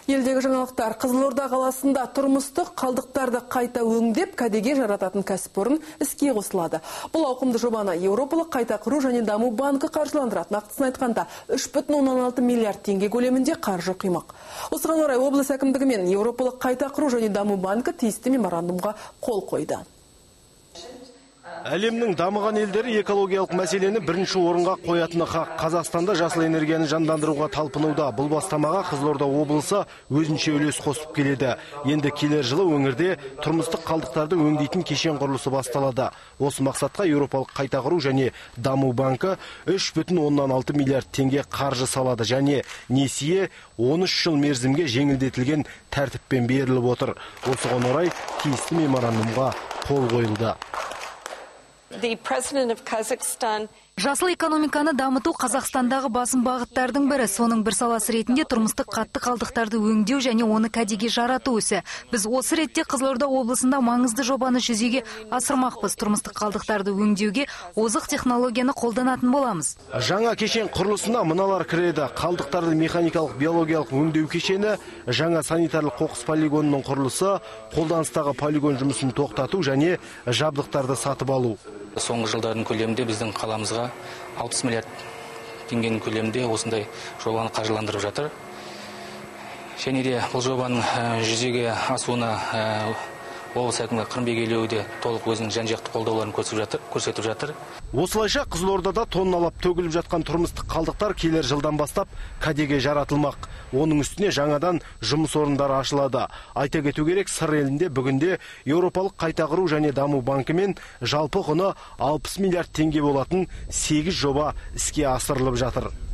Елдегі жаңалықтар. Қызылорда қаласында тұрмыстық қалдықтарды қайта өңдеп, кәдеге жарататын кәсіпорын іске қосылады. Бұл ауқымды жобаны Еуропалық қайта құру және даму банкі қаржыландырады. Нақтысын айтқанда 3,16 миллиард теңге көлемінде қаржы құймақ. Осыған орай облыс әкімдігі мен Еуропалық қайта құру және даму банкі тиісті меморандумға қол қойды. Әлемнің дамыған елдері экологиялық мәселені бірінші орынға қоятыны хақ. Қазақстанда жасыл энергияны жандандыруға талпынуда. Бұл бастамаға Қызылорда облысы өзінше үлес қосып келеді. Енді келер жылы өңірде тұрмыстық қалдықтарды өңдейтін кешен құрылысы басталады. Осы мақсатқа Еуропалық қайта құру және даму банкі 3,16 миллиард теңге қаржы салады және несие 13 жыл мерзімге жеңілдетілген тәртіппен беріліп отыр. Осыған орай тиісті меморандумға қол қойылды. Жасыл экономиканы дамыту Қазақстандағы басым бағыттардың бірі. Соның бір саласы ретінде тұрмыстық қатты қалдықтарды өңдеу және оны кәдеге жарату ісі. Біз осы ретте Қызылорда облысында маңызды жобаны жүзеге асырмақпыз. Тұрмыстық қалдықтарды өңдеуге озық технологияны қолданатын боламыз. Жаңа кешен құрылысына мыналар кіреді. Қалдықтарды механикалық биологиялық өңдеу кешені, жаңа санитарлық қоқыс полигонының құрылысы, қолданыстағы полигон жұмысын тоқтату және жабдықтарды сатып алу. Соңғы жылдардың көлемінде біздің қаламызға 60 миллиард теңгенің көлемінде осындай жобаны қаржыландырып жатыр. Және де бұл жобаның жүзеге асуына облыс әкімі Қырымбек Елеуов де толық өзінің жан-жақты қолдауларын көрсетіп жатыр. Осылайша Қызылордада тонналап төгіліп жатқан тұрмыстық қалдықтар келер жылдан бастап кәдеге жаратылмақ. Оның үстіне жаңадан жұмыс орындары ашылады. Айта кету керек, сыр елінде бүгінде Еуропалық қайта құру және даму банкімен жалпы құны 60 миллиард теңге болатын 8 жоба іске асырылып жатыр.